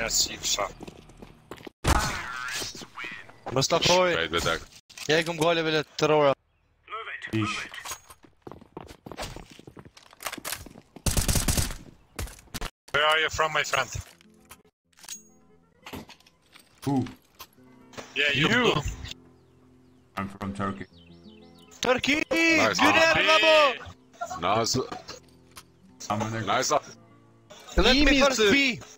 Sifša. Mustafoj, jegum gole ville terrora. Where are you from, my friend? Who? Yeah, you! I'm from Turkey. Turkey! Nice. Güner, bravo! Nice. I'm an Nice. Let me first be!